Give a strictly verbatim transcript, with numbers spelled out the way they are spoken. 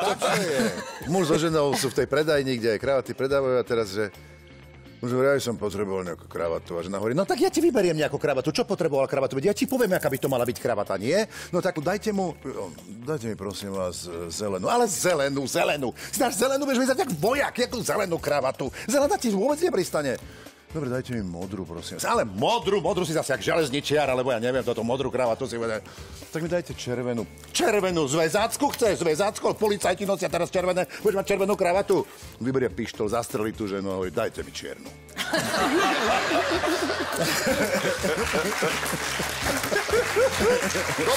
čo je? Muž so ženou sú v tej predajni, kde aj kravaty predávajú a teraz, že... Už ja som potreboval nejakú kravatu. A žena hovorí, no tak ja ti vyberiem nejakú kravatu. Čo potreboval kravatu? Ja ti poviem, aká by to mala byť kravata, nie? No tak dajte mu, dajte mi prosím vás zelenú. Ale zelenú, zelenú. Znáš zelenú, vieš vyzerať jak vojak, jakú zelenú kravatu. Zelená ti vôbec nepristane. Dobre, dajte mi modrú, prosím. Ale modrú, modrú si zase jak železničiar, alebo ja neviem, toto modrú kravatu si vedem. Tak mi dajte červenú. Červenú, zväzácku chceš, zväzácku, policajti nosia teraz červené, budeš mať červenú kravatu. Vyberie pištol, zastrelí tú ženu a hovorí, dajte mi čiernu.